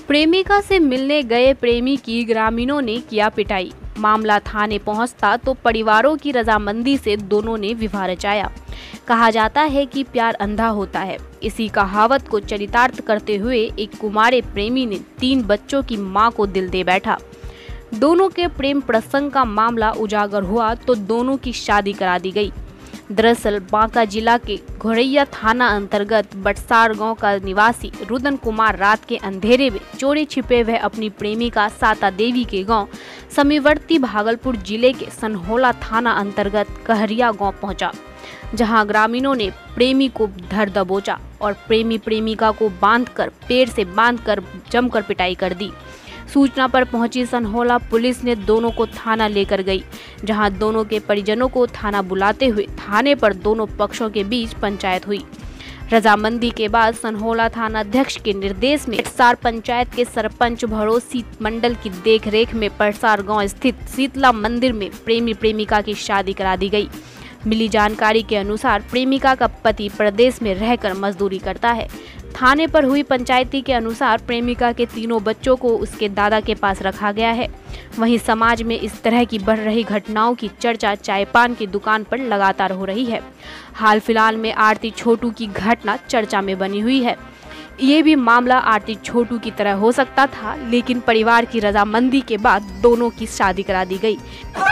प्रेमिका से मिलने गए प्रेमी की ग्रामीणों ने किया पिटाई। मामला थाने पहुंचता तो परिवारों की रजामंदी से दोनों ने विवाह रचाया। कहा जाता है कि प्यार अंधा होता है। इसी कहावत को चरितार्थ करते हुए एक कुमारे प्रेमी ने 3 बच्चों की मां को दिल दे बैठा। दोनों के प्रेम प्रसंग का मामला उजागर हुआ तो दोनों की शादी करा दी गई। दरअसल बांका जिला के घोरैया थाना अंतर्गत बटसार गांव का निवासी रुदन कुमार रात के अंधेरे में चोरी छिपे वह अपनी प्रेमिका साता देवी के गांव समीवर्ती भागलपुर जिले के सनहोला थाना अंतर्गत कहरिया गांव पहुंचा, जहां ग्रामीणों ने प्रेमी को धर दबोचा और प्रेमी प्रेमिका को पेड़ से बांधकर जमकर पिटाई कर दी। सूचना पर पहुंची सनहोला पुलिस ने दोनों को थाना लेकर गई, जहां दोनों के परिजनों को थाना बुलाते हुए थाने पर दोनों पक्षों के बीच पंचायत हुई। रजामंदी के बाद सनहोला थाना अध्यक्ष के निर्देश में परसार पंचायत के सरपंच भरोसी मंडल की देखरेख में परसार गांव स्थित शीतला मंदिर में प्रेमी प्रेमिका की शादी करा दी गई। मिली जानकारी के अनुसार प्रेमिका का पति प्रदेश में रहकर मजदूरी करता है। थाने पर हुई पंचायती के अनुसार प्रेमिका के 3 बच्चों को उसके दादा के पास रखा गया है। वहीं समाज में इस तरह की बढ़ रही घटनाओं की चर्चा चाय पान की दुकान पर लगातार हो रही है। हाल फिलहाल में आरती छोटू की घटना चर्चा में बनी हुई है। ये भी मामला आरती छोटू की तरह हो सकता था, लेकिन परिवार की रजामंदी के बाद दोनों की शादी करा दी गई।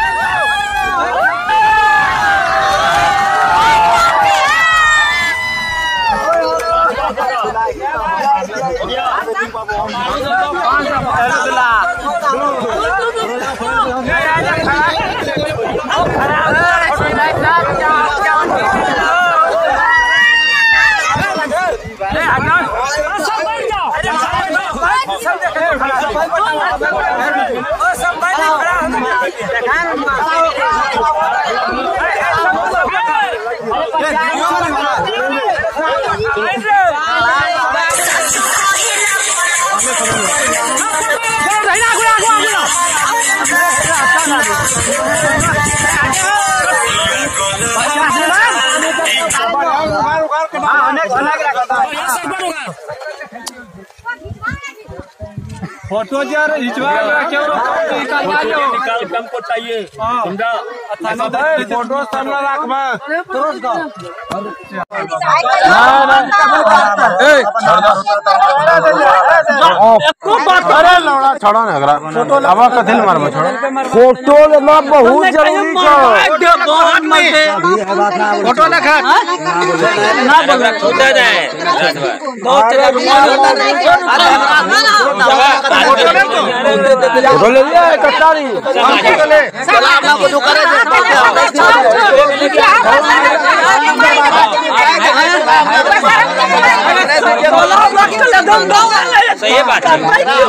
फोटो यार निकाल हमको चाहिए। फोटो सामने रखबा छोड़ो ना एकरा अब कथिल मारबो छोड़ो फोटो लेना बहुत जरूरी छै। फोटो लखा ना बोल छोटा जाए फोटो ले लिया कटारी अपना को जो करे सही बात है।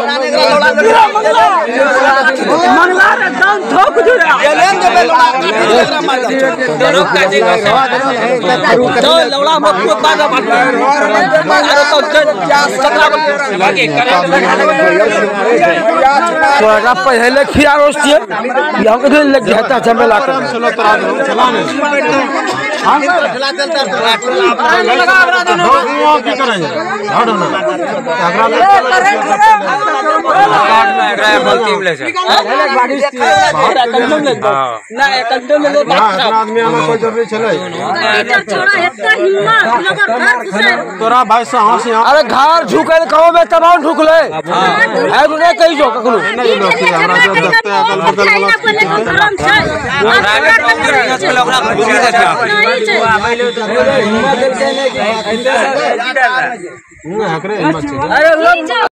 पहले खिया रोस्टिए लग जाता झमेला तोरा भाई से अरे घर झुकल कहो में तब ढुकले कही जो कखनो